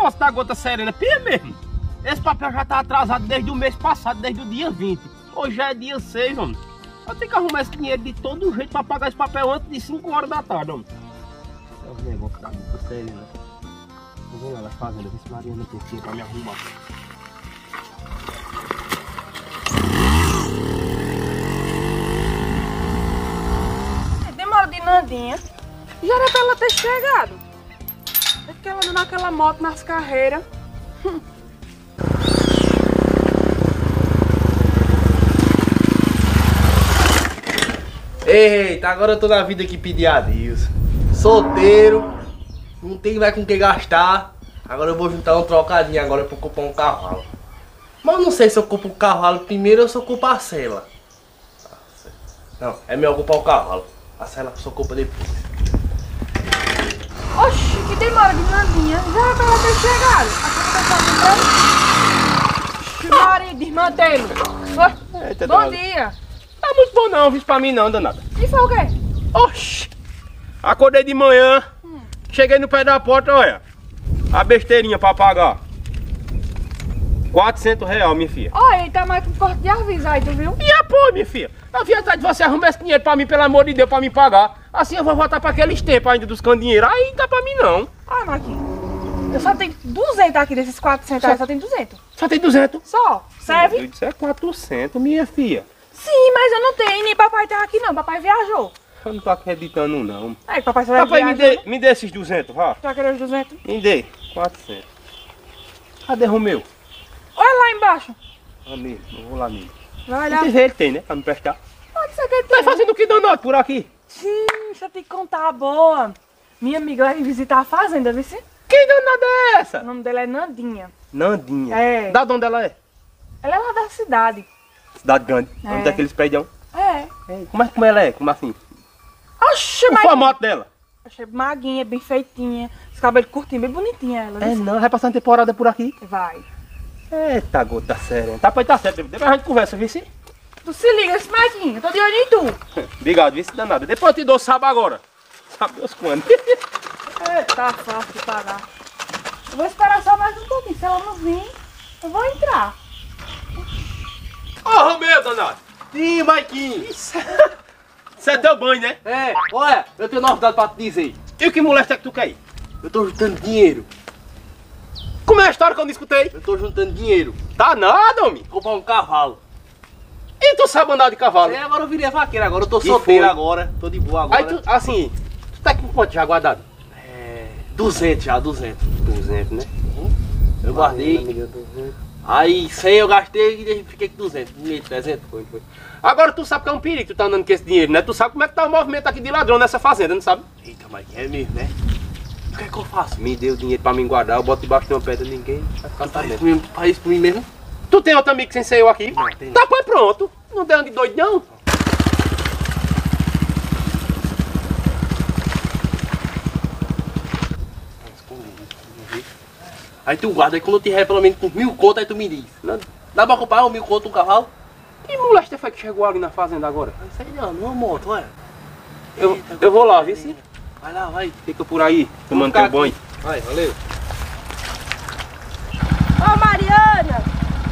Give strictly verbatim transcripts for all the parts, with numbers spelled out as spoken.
negócio da gota serena, pia mesmo. Esse papel já tá atrasado desde o mês passado, desde o dia vinte. Hoje já é dia seis, homem. Eu tenho que arrumar esse dinheiro de todo jeito pra pagar esse papel antes de cinco horas da tarde, homem. É o negócio da gota serena. Eu vou lá na fazenda, ver se Mariana tem tempo pra me arrumar. Demora de Nandinha. Já era pra ela ter chegado. É que ela anda naquela moto nas carreiras. Hum. Eita, agora eu tô na vida que pedir adeus. Solteiro, não tem mais com que gastar. Agora eu vou juntar um trocadinho agora pra comprar um cavalo. Mas eu não sei se eu compro o cavalo primeiro ou se eu compro a sela. Não, é melhor comprar o cavalo. A sela só compra depois. Oxi, que demora de Nandinha. Já era pra ela ter chegado. Oxi, Maria, desmantelo. Eita, Bom danada. dia. Tá muito bom não, viu pra mim não, danada. E foi o quê? Oxi! Acordei de manhã, hum. cheguei no pé da porta, olha. A besteirinha pra pagar. quatrocentos reais, minha filha. Olha, tá mais com corte de aviso aí, tu viu? E apoio, minha filha. Eu vim atrás de você arrumar esse dinheiro pra mim, pelo amor de Deus, pra me pagar. Assim eu vou voltar pra aqueles tempos ainda dos candinheiros. Aí não dá pra mim não. Olha, Marquinhos. Eu só tenho duzentos aqui desses quatrocentos aí, só tem duzentos. Só tem duzentos? Só. Serve? Isso é quatrocentos, minha filha. Sim, mas eu não tenho, nem papai tá aqui não, papai viajou. Eu não tô acreditando não. Aí, papai, você vai Papai, me viajar, dê, me dê esses duzentos, vá. Tu vai querer os duzentos? Me dê, quatrocentos. Cadê o meu? Olha lá embaixo. Ah, mesmo, eu vou lá mesmo. Vai Não olhar. tem ele tem, né, pra me prestar. Pode ser que ele Tá tenha. fazendo o que danado por aqui? Sim, deixa eu te contar a boa. Minha amiga vai visitar a fazenda, viu? Sim? Que danada é essa? O nome dela é Nandinha. Nandinha. É. Da onde ela é? Ela é lá da cidade. Cidade grande. É. Onde daqueles prédios. É. É. Como, é, como ela é? Como assim? Oxe, O mas... formato dela? Achei maguinha, bem feitinha. Os cabelos curtinhos, bem bonitinha ela. É viu? não, vai passar uma temporada por aqui. Vai. Eita, gota séria. Tá, pois tá certo. Depois a gente conversa, viu? Sim? Tu se liga, esse maguinho. Eu tô de olho em tu. Obrigado, viu? Se danada. Depois eu te dou sábado agora. Sabe Deus quando. Eita, fácil de pagar. Eu vou esperar só mais um pouquinho. Se ela não vir, eu vou entrar. Ô, Romeu, danado. Sim, Maiquinho. Isso é teu banho, né? É, olha, eu tenho novidade pra te dizer. E o que molesta é que tu quer ir? Eu tô juntando dinheiro. Como é a história que eu não escutei? Eu tô juntando dinheiro. Tá nada, homem. Comprar um cavalo. E tu sabe andar de cavalo? É, agora eu virei vaqueiro, agora eu tô E solteiro foi? agora. Tô de boa agora. Aí tu, assim, tu tá com quanto já guardado? É, duzentos já, duzentos. duzentos, né? Eu guardei. Aí cem eu gastei e fiquei com duzentos. trezentos. Foi, foi. Agora tu sabe que é um perigo tu tá andando com esse dinheiro, né? Tu sabe como é que tá o movimento aqui de ladrão nessa fazenda, não sabe? Eita, mas é mesmo, né? O que é que eu faço? Me dê o dinheiro pra mim guardar, eu boto debaixo de uma pedra, ninguém vai ficar Faz isso sabendo. por mim, faz isso por mim mesmo? Tu tem outro amigo sem ser eu aqui? Não, tem não. Tá, pois pronto. Não tem de doido, não. Aí tu guarda, aí quando eu tiver pelo menos com mil conto, aí tu me diz. Não, dá pra comprar um mil conto um cavalo? Que molesta foi que chegou ali na fazenda agora? Não sei não, numa moto, olha. Eu, Eita, eu vou lá, viu? Se Vai lá, vai. fica por aí, tomando ficar teu banho. Vai, valeu. Ô, Mariana!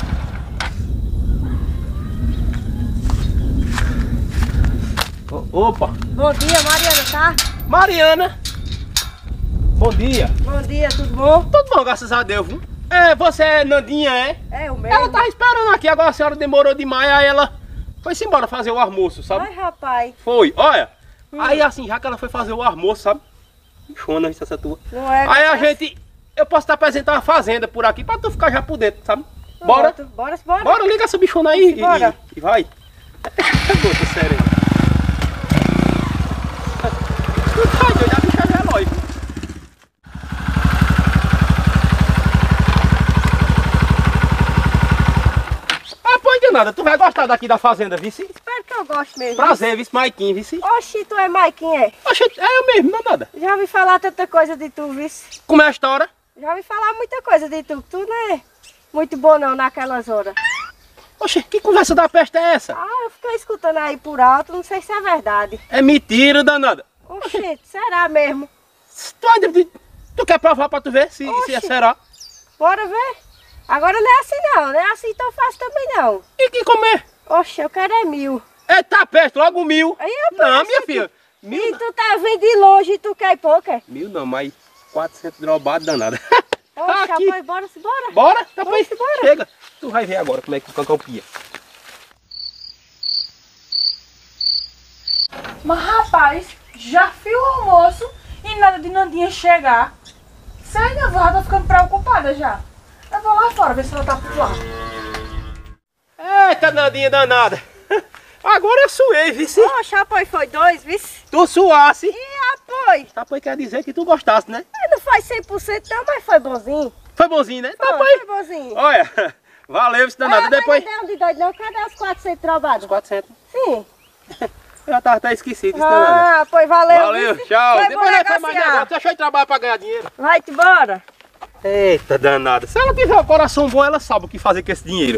O- Opa! Bom dia, Mariana, tá? Mariana! Bom dia! Bom dia, tudo bom? Tudo bom, graças a Deus, viu? É, você é Nandinha, é? É, o mesmo. Ela tava esperando aqui, agora a senhora demorou demais, aí ela foi-se embora fazer o almoço, sabe? Ai, rapaz. Foi, olha. Hum. Aí assim, já que ela foi fazer o almoço, sabe? Bichona, isso essa tua. Não é? Aí a gente, eu posso te apresentar uma fazenda por aqui, pra tu ficar já por dentro, sabe? Bora? Pronto. Bora, bora. Bora, liga essa bichona aí e, Bora. e, e vai. Gota sério. Tu tá doido, a bicha já é lógico. Ah, pô, de nada, tu vai gostar daqui da fazenda, vice? Espero que eu goste mesmo. Prazer, vice Maiquinho, vice? Oxi, tu é Maiquinho, é? Oxe, é eu mesmo, não é nada. Já ouvi falar tanta coisa de tu, vice. Como é a história? Já ouvi falar muita coisa de tu, que tu não é muito bom não naquelas horas. Oxe, que conversa da peste é essa? Ah, eu fiquei escutando aí por alto, não sei se é verdade. É mentira, danada. Oxi, será mesmo? Tu, ainda- tu quer provar pra tu ver se, se Oxe. é será? Bora ver. Agora não é assim não, não é assim tão fácil também não. E que comer? Oxe, eu quero é mil. Eita peste, logo mil. Aí eu Não, penso minha que- filha. Mil E não. tu tá vindo de longe e tu quer pouco? Mil não, mas quatrocentos drobados danada. Oxe, Aqui. rapaz, bora, bora. Bora? Tá Vamos bem, embora. chega. Tu vai ver agora como é que o cacau pia. Mas rapaz, já fiz o almoço e nada de Nandinha chegar. Sério, eu vou, tô ficando preocupada já. Eu vou lá fora ver se ela tá por lá. Eita, Nandinha danada. Agora eu suei, vice. Oxe, rapaz, foi dois, vice. Tu suasse. E rapaz, Tá, pois quer dizer que tu gostasse, né? não foi cem por cento não, mas foi bonzinho. Foi bonzinho, né? Tá, Foi, pois. foi bonzinho. Olha, valeu, isso danada. Ah, Depois. mas não deu um de doido não, cadê os quatrocentos trovados? quatrocentos. Sim. Eu já tava até esquecido, isso danada. Ah, pois valeu. Valeu, vice. tchau. Foi Depois bom nós faz mais negociar. negócio. Deixa eu ir trabalhar pra ganhar dinheiro. Vai-te embora. Eita, danada. Se ela tiver um coração bom, ela sabe o que fazer com esse dinheiro.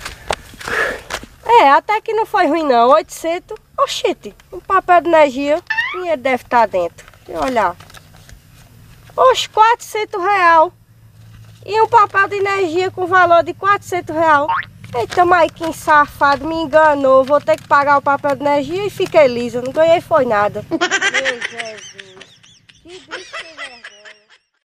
É, até que não foi ruim não, oitocentos. Oxente, um papel de energia, o dinheiro deve estar dentro. Deixa eu olhar. Oxe, quatrocentos real. E um papel de energia com valor de quatrocentos real. Eita, Maiquinho safado, me enganou. Vou ter que pagar o papel de energia e fiquei lisa. Não ganhei foi nada. Meu Jesus. Que bicho sem vergonha.